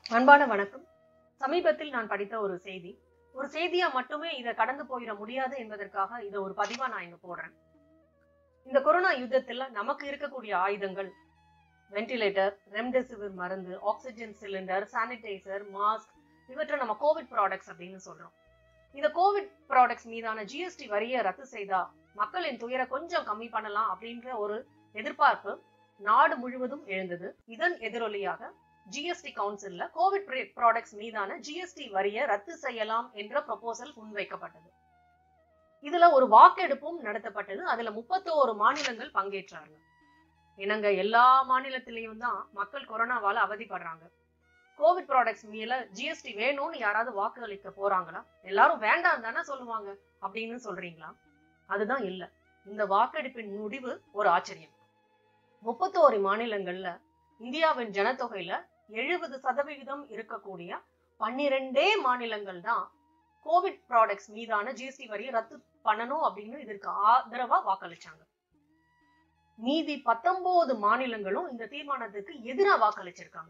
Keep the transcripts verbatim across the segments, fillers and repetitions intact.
அன்பான வணக்கம். சமீபத்தில் நான் படித்த ஒரு செய்தி. ஒரு செய்தியா மட்டுமே இத கடந்து போயிட முடியாது என்பதற்காக இத ஒரு பதிவா நான் இங்க போடுறேன். இந்த கொரோனா யுத்தத்துல நமக்கு இருக்கக்கூடிய ஆயுதங்கள் வென்டிலேட்டர், ரெம்டெசிவிர் மருந்து, ஆக்ஸிஜன் சிலிண்டர், சானிடைசர், மாஸ்க் இவற்றை நம்ம கோவிட் ப்ராடக்ட்ஸ் அப்படின்னு சொல்றோம். இந்த கோவிட் ப்ராடக்ட்ஸ் மீதான ஜிஎஸ்டி வரியை ரத்து செய்தா மக்களின் துயர கொஞ்சம் கம்மி பண்ணலாம் அப்படின்ற ஒரு எதிர்பார்ப்பு நாடு முழுவதும் எழுந்தது. இதன் எதிரொலியாக ஜிஎஸ்டி கவுன்சில்ல கோவிட் ப்ராடக்ட்ஸ் மீதான ஜிஎஸ்டி வரியை ரத்து செய்யலாம் என்ற ப்ரொபோசல் முன்வைக்கப்பட்டது. இதுல ஒரு வாக்கெடுப்பும் நடத்தப்பட்டது. அதுல முப்பத்தோரு மாநிலங்கள் பங்கேற்றார்கள். என்னங்க, எல்லா மாநிலத்திலையும் தான் மக்கள் கொரோனாவால அவதிப்படுறாங்க. கோவிட் ப்ராடக்ட்ஸ் மேல ஜிஎஸ்டி வேணும்னு யாராவது வாக்களிக்க போறாங்களா? எல்லாரும் வேண்டாம் தானே சொல்லுவாங்க அப்படின்னு சொல்றீங்களா? அதுதான் இல்ல. இந்த வாக்கெடுப்பின் முடிவு ஒரு ஆச்சரியம். முப்பத்தோரு மாநிலங்கள்ல இந்தியாவின் ஜனத்தொகையில எழுபது சதவிகிதம் இருக்கக்கூடிய பன்னிரெண்டே மாநிலங்கள் தான் கோவிட் ப்ராடக்ட்ஸ் மீதான ஜிஎஸ்டி வரியை ரத்து பண்ணணும் அப்படின்னு இதற்கு ஆதரவா வாக்களிச்சாங்க. மீதி பத்தொன்பது மாநிலங்களும் இந்த தீர்மானத்துக்கு எதிராக வாக்களிச்சிருக்காங்க.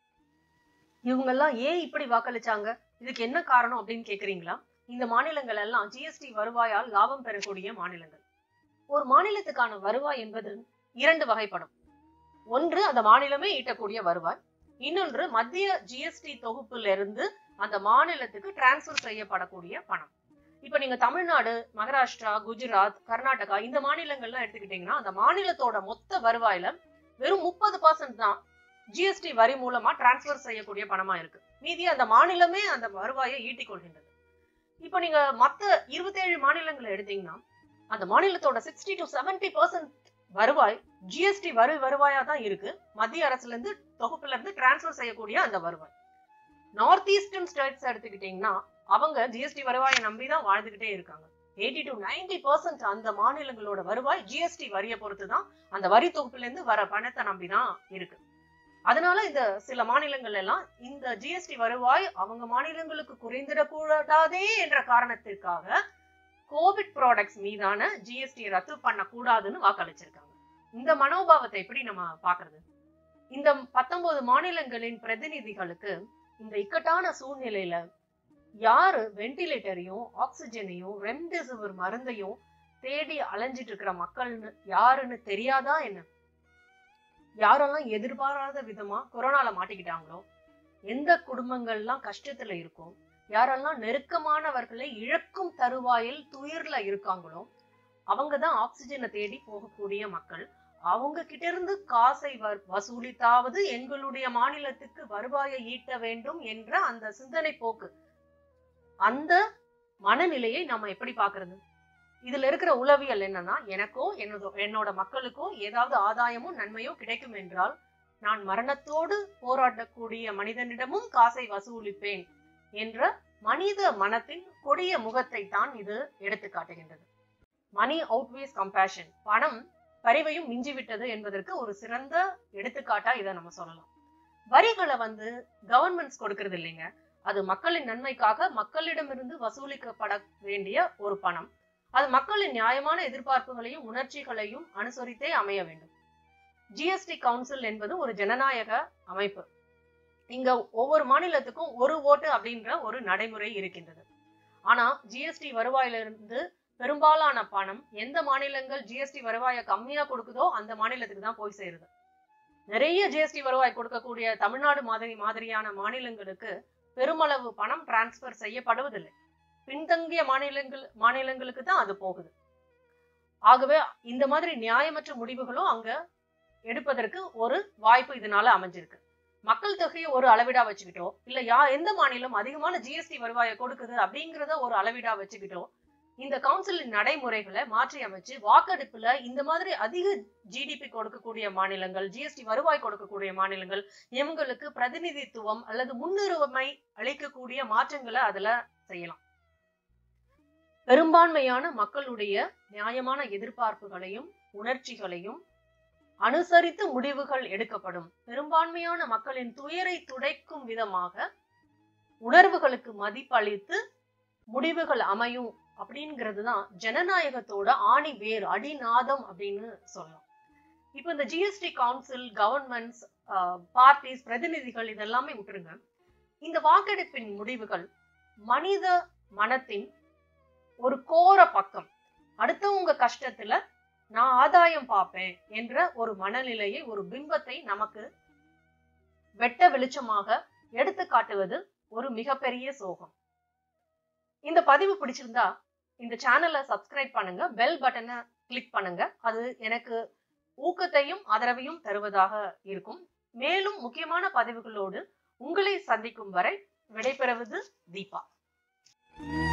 இவங்க எல்லாம் ஏன் இப்படி வாக்களிச்சாங்க? இதுக்கு என்ன காரணம் அப்படின்னு கேக்குறீங்களா? இந்த மாநிலங்கள் எல்லாம் ஜிஎஸ்டி வருவாயால் லாபம் பெறக்கூடிய மாநிலங்கள். ஒரு மாநிலத்துக்கான வருவாய் என்பது இரண்டு வகைப்படும். ஒன்று அந்த மாநிலமே ஈட்டக்கூடிய வருவாய், இன்னொன்று மத்திய ஜிஎஸ்டி தொகுப்புல இருந்து அந்த மாநிலத்துக்கு டிரான்ஸ்பர் செய்யப்படக்கூடிய பணம். இப்ப நீங்க தமிழ்நாடு, மகாராஷ்டிரா, குஜராத், கர்நாடகா இந்த மாநிலங்கள்லாம் எடுத்துக்கிட்டீங்கன்னா அந்த மாநிலத்தோட மொத்த வருவாயில வெறும் முப்பது பர்சன்ட் தான் ஜிஎஸ்டி வரி மூலமா டிரான்ஸ்பர் செய்யக்கூடிய பணமா இருக்கு. மீதி அந்த மாநிலமே அந்த வருவாயை ஈட்டிக் கொள்கின்றது. இப்ப நீங்க மத்த இருபத்தி ஏழு மாநிலங்களை எடுத்தீங்கன்னா அந்த மாநிலத்தோட சிக்ஸ்டி டு செவன்டி பர்சன்ட் வருவாய் ஜிஎஸ்டி வரி வருவாயா தான் இருக்கு. மத்திய அரசுல இருந்து தொகுப்புல இருந்து டிரான்ஸ்பர் செய்யக்கூடிய அந்த வருவாய். நார்த் ஈஸ்டர்ன் ஸ்டேட்ஸ் எடுத்துக்கிட்டீங்கன்னா அவங்க ஜிஎஸ்டி வருவாயை நம்பிதான் வாழ்ந்துகிட்டே இருக்காங்க. எயிட்டி டு நைன்டி பர்சன்ட் அந்த மாநிலங்களோட வருவாய் ஜிஎஸ்டி வரியை பொறுத்துதான், அந்த வரி தொகுப்புல இருந்து வர பணத்தை நம்பிதான் இருக்கு. அதனால இந்த சில மாநிலங்கள் எல்லாம் இந்த ஜிஎஸ்டி வருவாய் அவங்க மாநிலங்களுக்கு குறைந்திடக்கூடாதே என்ற காரணத்திற்காக கோவிட் ப்ராடக்ட்ஸ் மீதான ஜிஎஸ்டி ரத்து பண்ண கூடாதுன்னு வாக்களிச்சிருக்காங்க. இந்த மனோபாவத்தை எப்படி நம்ம பாக்குறது? இந்த பத்தொன்பது மாநிலங்களின் பிரதிநிதிகளுக்கு இந்த இக்கட்டான சூழ்நிலையில யாரு வென்டிலேட்டரையும் ஆக்சிஜனையும் ரெம்டெசிவிர் மருந்தையும் தேடி அலைஞ்சிட்டு இருக்கிற மக்கள்னு யாருன்னு தெரியாதா என்ன? யாரெல்லாம் எதிர்பாராத விதமா கொரோனால மாட்டிக்கிட்டாங்களோ, எந்த குடும்பங்கள்லாம் கஷ்டத்துல இருக்கும், யாரெல்லாம் நெருக்கமானவர்களை இழக்கும் தருவாயில் துயர்ல இருக்காங்களோ அவங்கதான் ஆக்சிஜனை தேடி போகக்கூடிய மக்கள். அவங்க கிட்ட இருந்து காசை வசூலித்தாவது எங்களுடைய மாநிலத்துக்கு வருவாயை ஈட்ட வேண்டும் என்ற அந்த சிந்தனை போக்கு, அந்த மனநிலையை நம்ம எப்படி பாக்குறது? இதுல இருக்கிற உளவியல் என்னன்னா, எனக்கோ என்னோட மக்களுக்கோ ஏதாவது ஆதாயமோ நன்மையோ கிடைக்கும் என்றால் நான் மரணத்தோடு போராடக்கூடிய மனிதனிடமும் காசை வசூலிப்பேன் என்ற மனித மனத்தின் கொடிய முகத்தை தான் இது எடுத்து காட்டுகின்றது. மணி அவுட்வேஸ் கம்பேஷன், பணம் பரிவையும் மிஞ்சிவிட்டது என்பதற்கு ஒரு சிறந்த எடுத்துக்காட்டா இதை நம்ம சொல்லலாம். வரிகளை வந்து கவர்மெண்ட்ஸ் கொடுக்கறது இல்லைங்க, அது மக்களின் நன்மைக்காக மக்களிடமிருந்து வசூலிக்கப்பட வேண்டிய ஒரு பணம். அது மக்களின் நியாயமான எதிர்பார்ப்புகளையும் உணர்ச்சிகளையும் அனுசரித்தே அமைய வேண்டும். ஜிஎஸ்டி கவுன்சில் என்பது ஒரு ஜனநாயக அமைப்பு. இங்க ஒவ்வொரு மாநிலத்துக்கும் ஒரு ஓட்டு அப்படின்ற ஒரு நடைமுறை இருக்கின்றது. ஆனா ஜிஎஸ்டி வருவாயிலிருந்து பெரும்பாலான பணம் எந்த மாநிலங்கள் ஜிஎஸ்டி வருவாயை கம்மியா கொடுக்குதோ அந்த மாநிலத்துக்கு தான் போய் சேருது. நிறைய ஜிஎஸ்டி வருவாய் கொடுக்கக்கூடிய தமிழ்நாடு மாதிரி மாதிரியான மாநிலங்களுக்கு பெருமளவு பணம் டிரான்ஸ்பர் செய்யப்படுவதில்லை. பின்தங்கிய மாநிலங்கள் மாநிலங்களுக்கு தான் அது போகுது. ஆகவே இந்த மாதிரி நியாயமற்ற முடிவுகளும் அங்க எடுப்பதற்கு ஒரு வாய்ப்பு இதனால அமைஞ்சிருக்கு. மக்கள் தொகையை ஒரு அளவீடா வச்சுக்கிட்டோ, இல்ல யா எந்த மாநிலம் அதிகமான ஜிஎஸ்டி வருவாயை கொடுக்குது அப்படிங்கிறத ஒரு அளவீடா வச்சுக்கிட்டோ இந்த கவுன்சிலின் நடைமுறைகளை மாற்றி அமைச்சு வாக்கெடுப்புல இந்த மாதிரி அதிக ஜிடிபி கொடுக்கக்கூடிய மாநிலங்கள், ஜிஎஸ்டி வருவாய் கொடுக்கக்கூடிய மாநிலங்கள், இவங்களுக்கு பிரதிநிதித்துவம் அல்லது முன்னுரிமை அளிக்கக்கூடிய மாற்றங்களை அதுல செய்யலாம். பெரும்பான்மையான மக்களுடைய நியாயமான எதிர்பார்ப்புகளையும் உணர்ச்சிகளையும் அனுசரித்து முடிவுகள் எடுக்கப்படும். பெரும்பான்மையான மக்களின் துயரை துடைக்கும் விதமாக உணர்வுகளுக்கு மதிப்பளித்து முடிவுகள் அமையும் அப்படிங்கிறது தான் ஜனநாயகத்தோட ஆணி வேர், அடிநாதம் அப்படின்னு சொல்லலாம். இப்போ இந்த ஜிஎஸ்டி கவுன்சில், கவர்மெண்ட்ஸ், பார்ட்டிஸ், பிரதிநிதிகள் இதெல்லாமே விட்டுருங்க. இந்த வாக்கெடுப்பின் முடிவுகள் மனித மனத்தின் ஒரு கோர பக்கம். அடுத்தவங்க கஷ்டத்துல நான் ஆதாயம் பார்ப்பேன் என்ற ஒரு மனநிலையை, ஒரு பிம்பத்தை நமக்கு வெட்ட வெளிச்சமாக எடுத்து காட்டுவது ஒரு மிகப்பெரிய சோகம். இந்த பதிவு பிடிச்சிருந்தா இந்த சேனலை சப்ஸ்கிரைப் பண்ணுங்க, பெல் பட்டனை கிளிக் பண்ணுங்க. அது எனக்கு ஊக்கத்தையும் ஆதரவையும் தருவதாக இருக்கும். மேலும் முக்கியமான பதிவுகளோடு உங்களை சந்திக்கும் வரை விடைபெறுவது தீபா.